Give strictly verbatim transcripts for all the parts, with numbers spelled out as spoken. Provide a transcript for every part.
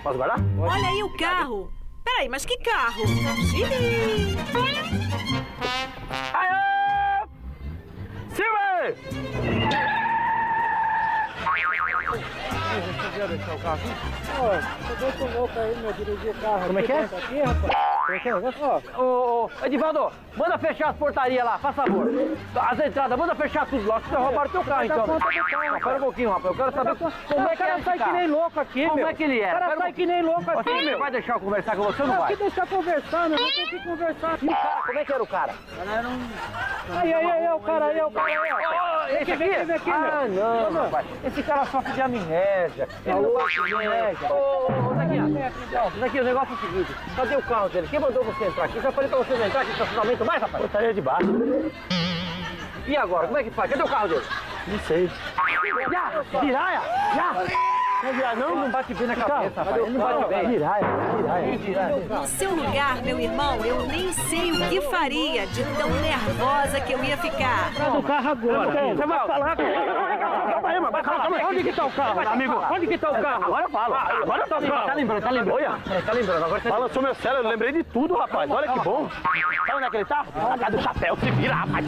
Posso guardar? Olha aí o carro. Peraí, mas que carro? Xiii. Aê! Silvio! Você quer deixar o carro aqui? Ó, você deixa o louco aí, meu, dirigir o carro. Como é que é? Aqui, rapaz. Como é que é? Ó. Ô, ô, Edivaldo, manda fechar as portarias lá, faz favor. As entradas, manda fechar tudo lá, senão roubaram teu carro então. Não, pera um pouquinho, rapaz, eu quero saber como é que é esse sai que nem louco aqui, Como meu. é que ele é? O cara sai que nem louco aqui, Você meu. vai deixar eu conversar com você ou não Não, vai? que deixar conversar, meu. Não tem que conversar. E o cara, como é que era o cara? Era um... Aí, aí, aí, o cara aí, o cara aí, ó. Esse aqui? Vem aqui, Ah, meu. não, rapaz. Esse cara sofre de amnésia. Ele não gosta de amnésia. Ô, ô, Zequinha, Zequinha, o negócio é o seguinte. Cadê o carro dele? Quem mandou você entrar aqui? Já falei pra você não entrar aqui no estacionamento mais, rapaz? Portaria de baixo. E agora? Como é que faz? Cadê o carro dele? Não sei. Já! Viraia! Já! Não virar não, não bate bem na cabeça, rapaz. Ele não bate bem. Viraia, viraia, viraia. No seu lugar, meu irmão, eu nem sei o que faria de tão nervosa que eu ia ficar. Do carro agora. Você vai falar? Calma aí, mano. Calma, calma aí. Onde que tá o carro, amigo? Onde que tá o carro? Agora eu falo. Agora tá o carro. Tá lembrando, tá lembrando. Olha, tá lembrando. Agora você balançou meu cérebro. Eu lembrei de tudo, rapaz. Olha que bom. Sabe onde é que ele tá? Na casa do chapéu. Se vira, rapaz.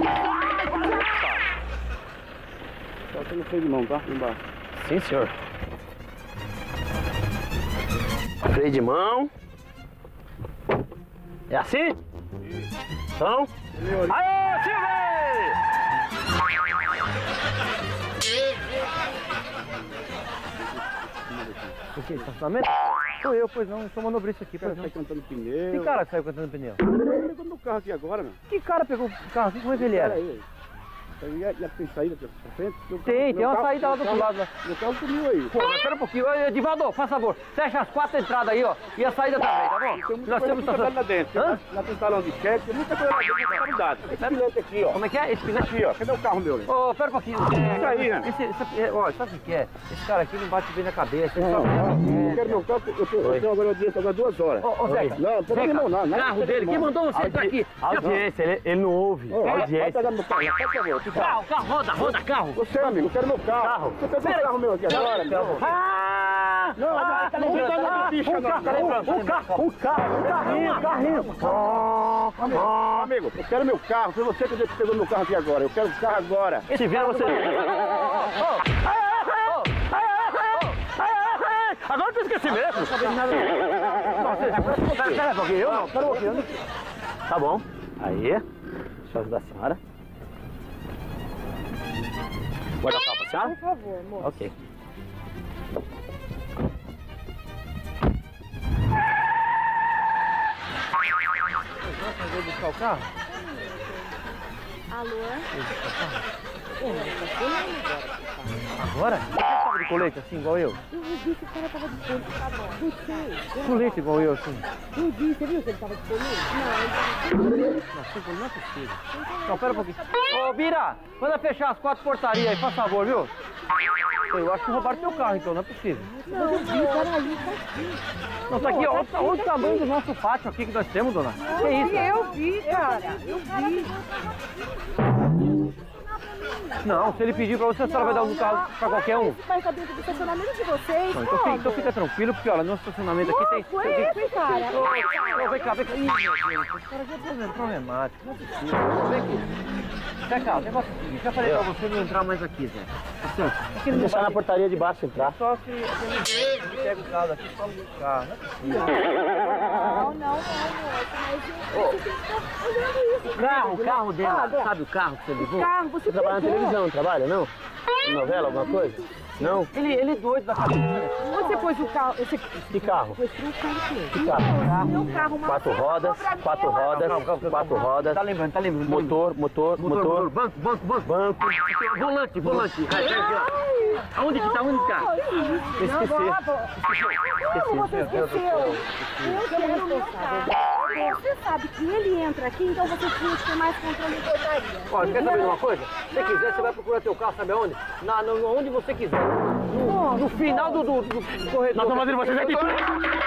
Só que não freio de mão, tá? Embaixo. Sim, senhor. Freio de mão. É assim? Então. Aê, Silvio! O que? Estacionamento? Sou eu, pois não. Eu sou manobrista aqui, pois não. Sai cantando pneu. Que cara saiu cantando pneu? Ele pegou meu carro aqui agora, meu. Que cara pegou o carro aqui? Como é que ele era? Aí. Já, já tem saída pra frente? Meu Tem, carro, tem uma carro, saída lá do outro lado. Lá. Meu carro sumiu aí. Pô, mas espera um pouquinho. Ô, Edivaldo, faz favor. Fecha as quatro entradas aí, ó. E a saída também, tá bom? Tem muita Nós coisa temos estacionada lá dentro. Hã? Lá tem talão de cheque, tem muita coisa lá dentro de qualidade. Esse pilete aqui, ó. Como é que é? Esse pilete? Aqui, ó. Cadê o carro meu? Ô, pera um pouquinho. Isso aí, né? Esse, esse, ó, sabe o que é? Esse cara aqui não bate bem na cabeça. Ele Não, só... não. Eu quero meu carro, eu tenho, eu tenho agora audiência agora duas horas. Ô, ô, Zeca. Não, não tô Zeca, não, não. não carro dele, quem mandou você entrar aqui? Audiência, ele, ele não ouve. Vai Audiência. pegar meu carro, por favor. Que Carro, carro, roda, roda, carro. Você, amigo, eu quero meu carro. Carro. Você pegou o carro meu aqui agora, meu? Ah! Não, Ah, tá não lembrando, tá tá na ficha, não. lembrando, tá lembrando. Um carro, um carro, um carrinho, um carrinho. Ó, amigo, amigo, eu quero meu carro. Foi você que pegou meu carro aqui agora. Eu quero o carro agora. Se vira você. Agora tu esqueci mesmo. Não sabia de nada. Pera, pera um pouquinho. Eu não, pera um pouquinho. Tá bom. Aí. Deixa eu ajudar a senhora. Guarda o carro pra senhora? Por favor, moço. Ok. Vou buscar o carro? Alô? Agora? Você tava de colete assim, igual eu? Eu vi que o cara tava de colete. Você. Colete igual eu, assim. Eu vi, você viu que ele tava de colete? Não, ele tava de colete. Nossa, não é possível. Não, pera um pouquinho. Ô, Bira, manda fechar as quatro portarias aí, faz favor, viu? Eu acho que roubaram teu carro, então, não é possível. Não, eu vi, o cara ali tá aqui. Não, tá aqui, ó, olha o tamanho do nosso pátio aqui que nós temos, dona. Que isso? Eu vi, cara. Eu vi. Não, se ele pedir pra você, a senhora vai dar um carro pra qualquer um. Mas tá dentro do estacionamento de vocês, Não, então, fica, então fica tranquilo, porque olha, no estacionamento aqui tem... Foi tem- isso, cara. Ô, vem cá, vem cá. Ih, meu Deus, esse cara aqui é problem- problemático, não é possível. Vem aqui. Vem cá, o negócio é o seguinte, já falei pra você não entrar mais aqui, Zé. Tá certo? Aqui não Deixar na bate- portaria de baixo entrar. Só se ele pega o carro daqui, só o carro, não é possível. Não, não, não, moço. Mas eu- você tem que estar olhando isso. O carro, o carro dela, Ah, sabe o carro que você levou? Carro, você Você trabalha na pegou. televisão, não trabalha, não? Em novela, alguma coisa? Não? Ele, ele é doido da cabeça. Você pôs o carro. Você Que carro? pôs o carro aqui. Que carro? Meu carro, uma Quatro rodas, quatro rodas, quatro rodas. Tá lembrando, tá lembrando. Motor, motor, Motor, motor, motor. banco, banco, banco. Banco. Volante, volante. Vai, vai, vai. Aonde que tá? Onde que tá? Esqueci. Como você esqueceu? Eu quero o meu carro. Você sabe que ele entra aqui, então você tinha que ter mais controle de portaria. Olha, quer saber de uma coisa? Se você quiser, você vai procurar teu carro, sabe aonde? Na, no, onde você quiser. No, no final do, do, do corredor. Nós estamos fazendo vocês aqui.